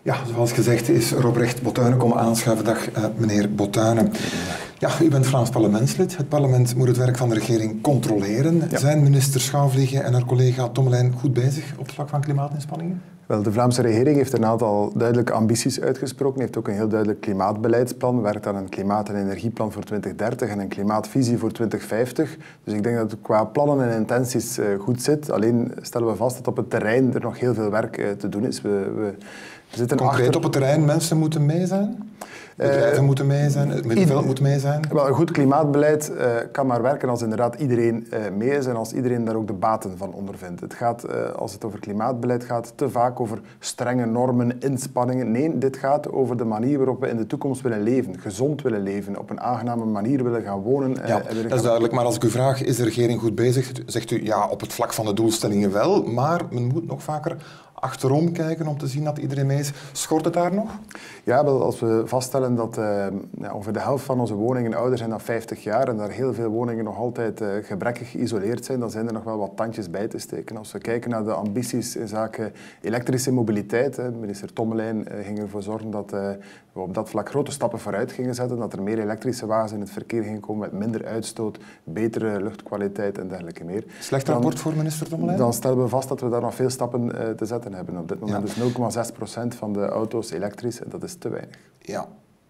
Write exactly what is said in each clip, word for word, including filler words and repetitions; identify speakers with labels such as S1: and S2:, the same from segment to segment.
S1: Ja, zoals gezegd is Robrecht Botuyne komen aanschuiven. Dag, uh, meneer Botuyne. Ja, u bent Vlaams parlementslid. Het parlement moet het werk van de regering controleren. Ja. Zijn minister Schouwvliegen en haar collega Tommelijn goed bezig op het vlak van klimaatinspanningen?
S2: Wel, de Vlaamse regering heeft een aantal duidelijke ambities uitgesproken. heeft ook een heel duidelijk klimaatbeleidsplan. Werkt aan een klimaat- en energieplan voor twintig dertig en een klimaatvisie voor twintig vijftig. Dus ik denk dat het qua plannen en intenties uh, goed zit. Alleen stellen we vast dat op het terrein er nog heel veel werk uh, te doen is. We, we, we zitten
S1: Concreet
S2: achter...
S1: op het terrein, mensen moeten mee zijn? Bedrijven uh, moeten mee zijn, het middenveld moet mee zijn?
S2: Wel, een goed klimaatbeleid uh, kan maar werken als inderdaad iedereen uh, mee is en als iedereen daar ook de baten van ondervindt. Het gaat, uh, als het over klimaatbeleid gaat, te vaak over strenge normen, inspanningen. Nee, dit gaat over de manier waarop we in de toekomst willen leven, gezond willen leven, op een aangename manier willen gaan wonen. Uh,
S1: ja, dat is duidelijk, maar als ik u vraag, is de regering goed bezig? Zegt u, ja, op het vlak van de doelstellingen wel, maar men moet nog vaker achterom kijken om te zien dat iedereen mee is. Schort het daar nog?
S2: Ja, wel, als we vaststellen dat uh, ja, ongeveer de helft van onze woningen ouder zijn dan vijftig jaar en daar heel veel woningen nog altijd uh, gebrekkig geïsoleerd zijn, dan zijn er nog wel wat tandjes bij te steken. Als we kijken naar de ambities in zaken elektrische mobiliteit, hè, minister Tommelijn uh, ging ervoor zorgen dat uh, we op dat vlak grote stappen vooruit gingen zetten, dat er meer elektrische wagens in het verkeer gingen komen met minder uitstoot, betere luchtkwaliteit en dergelijke meer.
S1: Slecht rapport dan, voor minister Tommelijn?
S2: Dan stellen we vast dat we daar nog veel stappen uh, te zetten hebben. Op dit moment ja. is nul komma zes procent van de auto's elektrisch en dat is te weinig.
S1: Ja,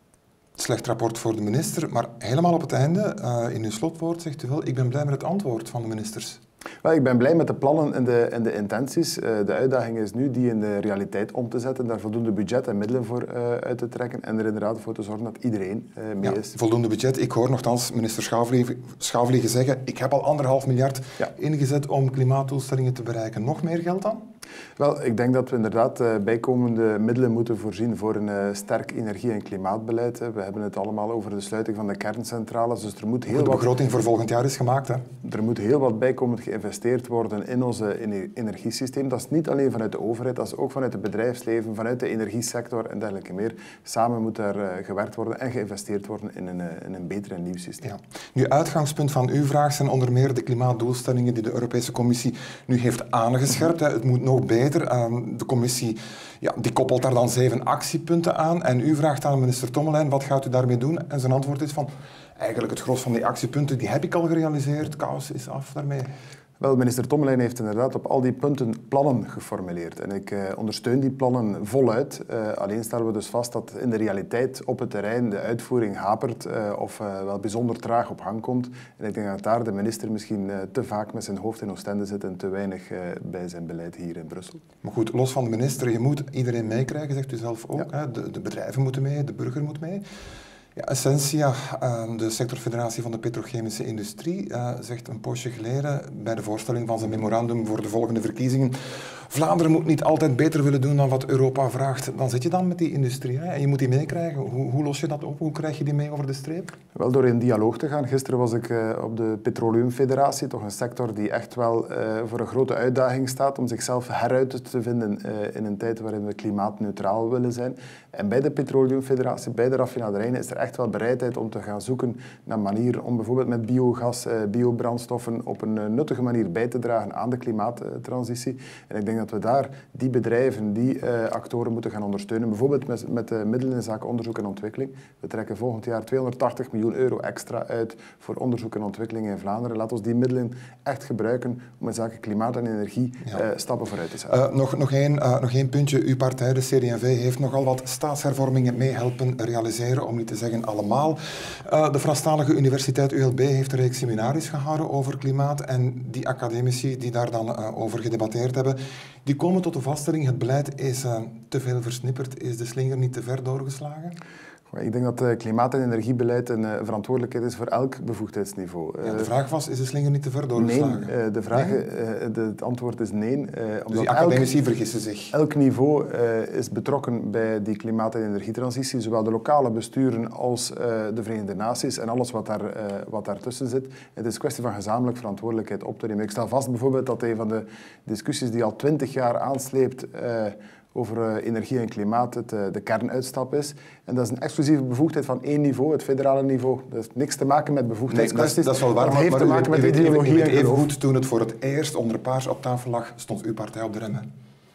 S1: slecht rapport voor de minister, maar helemaal op het einde, uh, in uw slotwoord zegt u wel, ik ben blij met het antwoord van de ministers.
S2: Wel, ik ben blij met de plannen en de, en de intenties. Uh, de uitdaging is nu die in de realiteit om te zetten, daar voldoende budget en middelen voor uh, uit te trekken en er inderdaad voor te zorgen dat iedereen uh, mee
S1: ja,
S2: is.
S1: Voldoende budget. Ik hoor nogthans minister Schouwvliegen, Schouwvliegen zeggen, ik heb al anderhalf miljard ja. ingezet om klimaatdoelstellingen te bereiken. Nog meer geld dan?
S2: Wel, ik denk dat we inderdaad uh, bijkomende middelen moeten voorzien voor een uh, sterk energie- en klimaatbeleid. Hè. We hebben het allemaal over de sluiting van de kerncentrales, dus er moet heel
S1: de
S2: wat...
S1: begroting voor volgend jaar is gemaakt, hè?
S2: Er moet heel wat bijkomend geïnvesteerd worden in ons energiesysteem. Dat is niet alleen vanuit de overheid, dat is ook vanuit het bedrijfsleven, vanuit de energiesector en dergelijke meer. Samen moet daar uh, gewerkt worden en geïnvesteerd worden in een, uh, in een beter en nieuw systeem. Ja.
S1: Nu, uitgangspunt van uw vraag zijn onder meer de klimaatdoelstellingen die de Europese Commissie nu heeft aangescherpt. Mm-hmm. Het moet nog beter. De commissie ja, die koppelt daar dan zeven actiepunten aan en u vraagt aan minister Tommelijn, wat gaat u daarmee doen? En zijn antwoord is van, eigenlijk het gros van die actiepunten, die heb ik al gerealiseerd, kous is af daarmee.
S2: Wel, minister Tommelijn heeft inderdaad op al die punten plannen geformuleerd. En ik uh, ondersteun die plannen voluit. Uh, alleen stellen we dus vast dat in de realiteit op het terrein de uitvoering hapert uh, of uh, wel bijzonder traag op gang komt. En ik denk dat daar de minister misschien uh, te vaak met zijn hoofd in Oostende zit en te weinig uh, bij zijn beleid hier in Brussel.
S1: Maar goed, los van de minister, je moet iedereen meekrijgen, zegt u zelf ook. Ja. Hè? De, de bedrijven moeten mee, de burger moet mee. Ja, Essentia, de sectorfederatie van de petrochemische industrie, uh, zegt een poosje geleden bij de voorstelling van zijn memorandum voor de volgende verkiezingen, Vlaanderen moet niet altijd beter willen doen dan wat Europa vraagt. Dan zit je dan met die industrie hè? En je moet die meekrijgen. Hoe, hoe los je dat op? Hoe krijg je die mee over de streep?
S2: Wel door in dialoog te gaan. Gisteren was ik uh, op de Petroleumfederatie, toch een sector die echt wel uh, voor een grote uitdaging staat om zichzelf heruit te vinden uh, in een tijd waarin we klimaatneutraal willen zijn. En bij de Petroleumfederatie, bij de raffinaderijen, is er echt wel bereidheid om te gaan zoeken naar manieren om bijvoorbeeld met biogas, uh, biobrandstoffen op een uh, nuttige manier bij te dragen aan de klimaattransitie. En ik denk dat we daar die bedrijven, die uh, actoren moeten gaan ondersteunen. Bijvoorbeeld met, met uh, middelen in zaken onderzoek en ontwikkeling. We trekken volgend jaar tweehonderdtachtig miljoen euro extra uit voor onderzoek en ontwikkeling in Vlaanderen. Laat ons die middelen echt gebruiken om in zaken klimaat en energie ja. uh, stappen vooruit te zetten.
S1: Uh, nog, nog, één, uh, nog één puntje. Uw partij, de C D en V, heeft nogal wat staatshervormingen mee helpen realiseren, om niet te zeggen allemaal. Uh, de Franstalige Universiteit U L B heeft een reeks seminaries gehouden over klimaat en die academici die daar dan uh, over gedebatteerd hebben, die komen tot de vaststelling, het beleid is uh, te veel versnipperd, is de slinger niet te ver doorgeslagen?
S2: Ik denk dat uh, klimaat- en energiebeleid een uh, verantwoordelijkheid is voor elk bevoegdheidsniveau.
S1: Uh, ja, de vraag was, is de slinger niet te ver doorgeslagen?
S2: Nee, uh, de vraag, nee? Uh, de, het antwoord is nee. Uh,
S1: dus die academici elk, vergissen zich?
S2: Elk niveau uh, is betrokken bij die klimaat- en energietransitie, zowel de lokale besturen als uh, de Verenigde Naties en alles wat, daar, uh, wat daartussen zit. Het is een kwestie van gezamenlijk verantwoordelijkheid op te nemen. Ik stel vast bijvoorbeeld dat een van de discussies die al twintig jaar aansleept uh, over uh, energie en klimaat het, uh, de kernuitstap is. En dat is een exclusieve bevoegdheid van één niveau, het federale niveau. Dat heeft niks te maken met bevoegdheidskwesties.
S1: Nee, dat, is, dat is wel waar,
S2: dat heeft
S1: maar,
S2: te maken
S1: maar,
S2: met ideologie en
S1: even goed, toen het voor het eerst onder paars op tafel lag, stond uw partij op de remmen.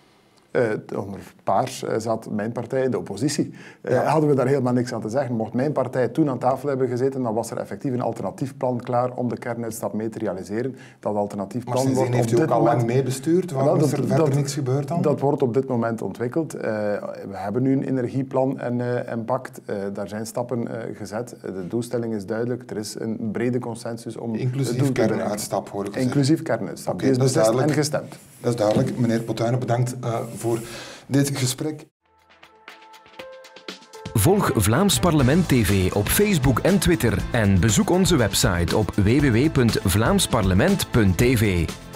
S2: Uh, onder Paars uh, zat mijn partij in de oppositie. Uh, ja. Hadden we daar helemaal niks aan te zeggen. Mocht mijn partij toen aan tafel hebben gezeten, dan was er effectief een alternatief plan klaar om de kernuitstap mee te realiseren. Dat alternatief plan
S1: maar
S2: wordt
S1: heeft
S2: op
S1: u
S2: dit
S1: ook al
S2: moment...
S1: lang meebestuurd? Waarom
S2: dat,
S1: is er verder
S2: dat,
S1: niks gebeurd dan?
S2: Dat wordt op dit moment ontwikkeld. Uh, we hebben nu een energieplan en, uh, en pact. Uh, daar zijn stappen uh, gezet. Uh, de doelstelling is duidelijk. Er is een brede consensus om
S1: inclusief
S2: het doel te
S1: kernuitstap, hoor ik zeggen.
S2: Inclusief kernuitstap.
S1: Okay,
S2: Die is
S1: dat is
S2: beslist
S1: duidelijk.
S2: en gestemd.
S1: Dat is duidelijk. Meneer Potuinen, bedankt uh, voor dit gesprek.
S3: Volg Vlaams Parlement T V op Facebook en Twitter en bezoek onze website op w w w punt vlaams parlement punt t v.